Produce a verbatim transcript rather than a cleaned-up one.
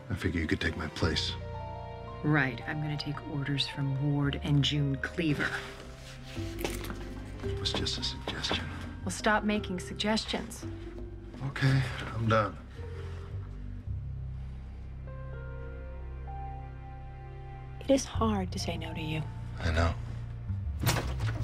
I figure you could take my place. Right. I'm gonna take orders from Ward and June Cleaver. It was just a suggestion. Well, stop making suggestions. Okay, I'm done. It is hard to say no to you. I know.